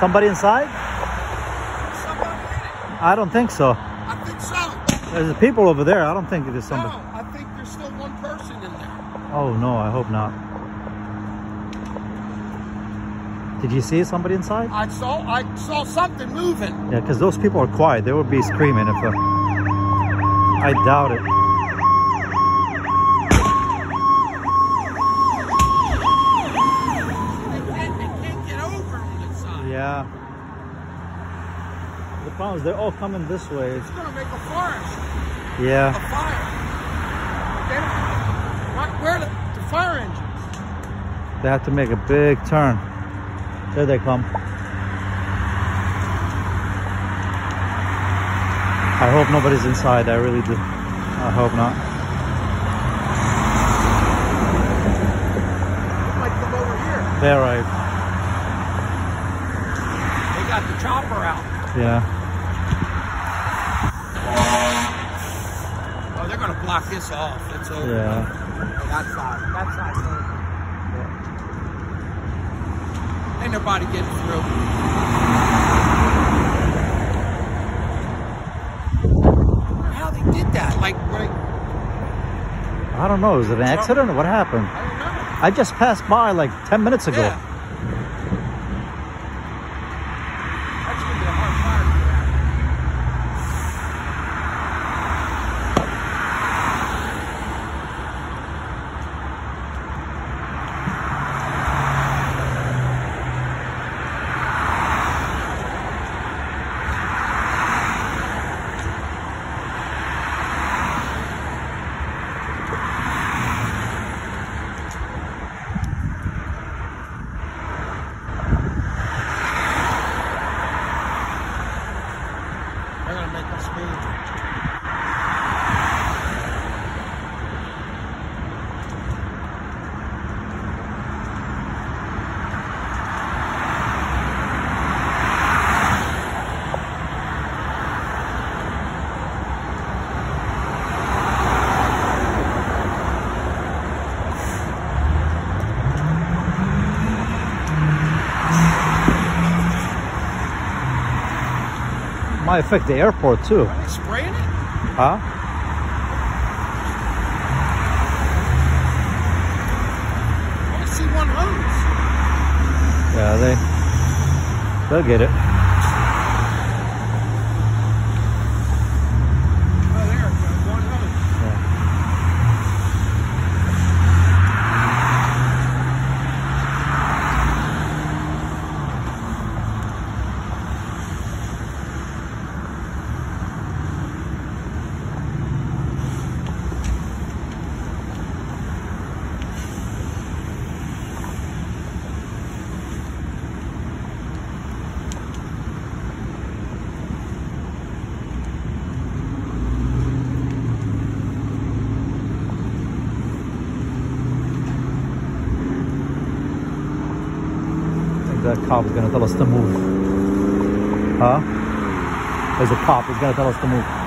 somebody inside? Somebody in it. I don't think so. I think so. There's people over there. I don't think there's somebody. No, I think there's still one person in there. Oh no, I hope not. Did you see somebody inside? I saw something moving. Yeah, because those people are quiet. They would be screaming if. I doubt it. They can't get over on this side. Yeah. The problem is they're all coming this way. It's going to make a forest. Yeah. A fire. Where are the fire engines? They have to make a big turn. There they come. I hope nobody's inside. I really do. I hope not. They might come over here. They're right. They got the chopper out. Yeah. Oh, they're going to block this off. It's over. Yeah. That side's over. Ain't nobody getting through. How they did that? Like, I don't know. Is it an accident or what happened? I don't know. I just passed by like 10 minutes ago. Yeah. That's gonna be a hard fire to get out. They're gonna make us speed. Might affect the airport too. Are they spraying it? Huh? I only see one hose. Yeah, they'll get it. Oh, there it goes. One hose. That cop is gonna tell us to move. Huh? There's a cop who's gonna tell us to move.